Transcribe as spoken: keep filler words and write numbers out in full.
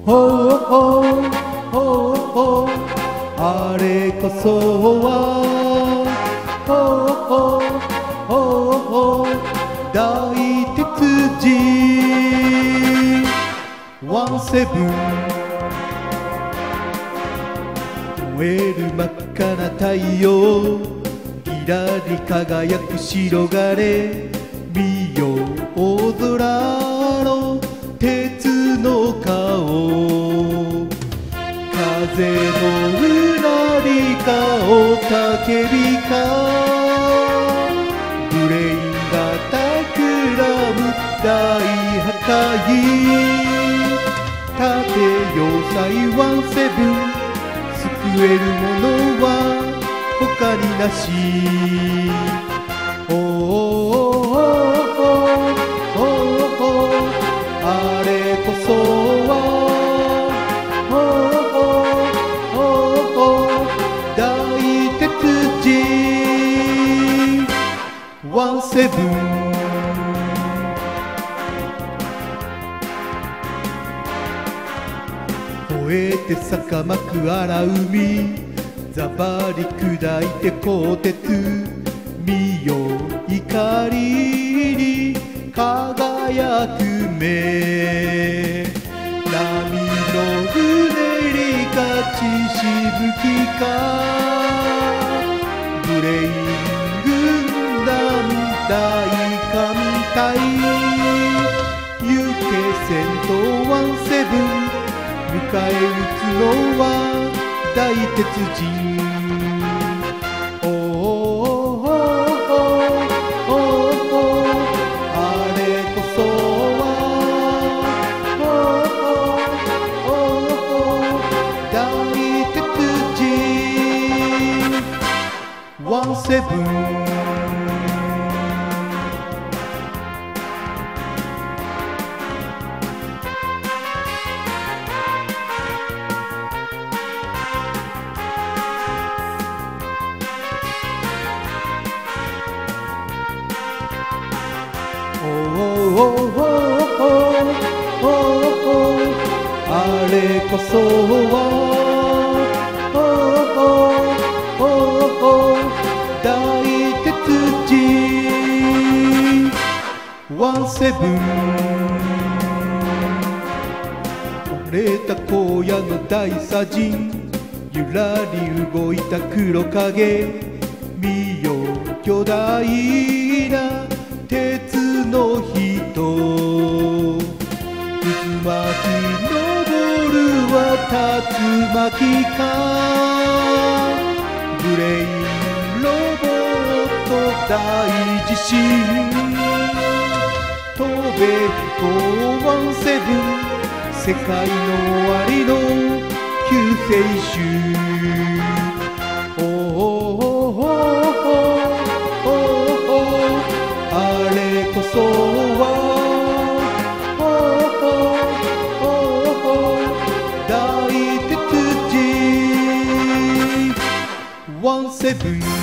ほうほうほうほうあれこそはほうほうほうほう大鉄人ワンセブン燃える真っ赤な太陽きらり輝く白金見よ大空の鉄の顔風のうなりか雄たけびかブレインが企む大破壊立て要塞ワンセブン救えるものは他になしおおおおあれこそはおお大鉄人ワンセブン燃えて逆まく荒海ざばり砕いて鋼鉄見よ怒りに輝く目波のうねりか血しぶきかブレイン軍団大艦隊行け戦闘ワンセブン迎え撃つのは大鉄人おおおおあれこそはおお大鉄人ワンセブンおおおおあれこそはおお大鉄人ワンセブン割れた荒野の大砂人ゆらり動いた黒影見よ巨大な鉄の人渦巻き登るは竜巻かブレインロボット大地震飛べ飛行ワンセブン世界の終わりの救世主おおおあれこそは大鉄人ワンセブン